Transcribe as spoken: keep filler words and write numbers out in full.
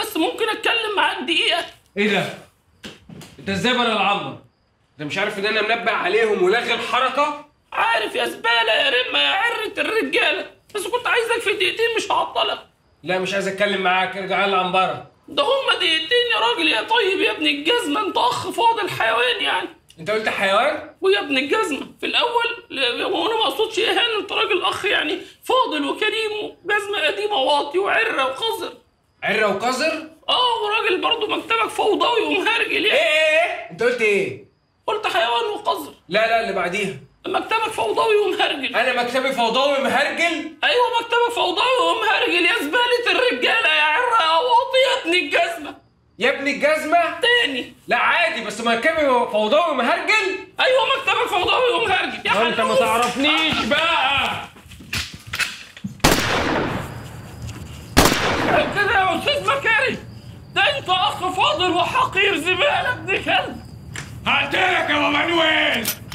بس ممكن اتكلم معاك دقيقه؟ ايه ده؟ انت ازاي بره العنبر؟ انت مش عارف ان انا منبه عليهم ولغي الحركه؟ عارف يا زباله يا رمه يا عره الرجاله، بس كنت عايزك في دقيقتين مش هعطلك. لا مش عايز اتكلم معاك، ارجع لي العنبره. ده هما دقيقتين يا راجل يا طيب يا ابن الجزمه، انت اخ فاضل حيوان يعني. انت قلت حيوان؟ ويا ابن الجزمه في الاول وانا ما اقصدش اهانه، انت راجل اخ يعني فاضل وكريم وجزمه قديمه واطي وعره وقذر. عره وقذر؟ اه وراجل برضه مكتبك فوضوي ومهرجل يعني. ايه ايه ايه؟ انت قلت ايه؟ قلت حيوان وقذر. لا لا اللي بعديها. مكتبك فوضوي ومهرجل. انا مكتبي فوضوي ومهرجل؟ ايوه مكتبك فوضوي ومهرجل يا زباله الرجاله يا عره يا واطي يا ابن الجزمه. يا ابن الجزمه؟ تاني. لا عادي بس مكتبي فوضوي ومهرجل؟ ايوه مكتبك فوضوي ومهرجل يا حلوف. انت ما تعرفنيش بقى. كده يا استاذ مكاري، ده انت اخ فاضل وحقير زباله ابن كلب. هقتلك يا ابو مانويل.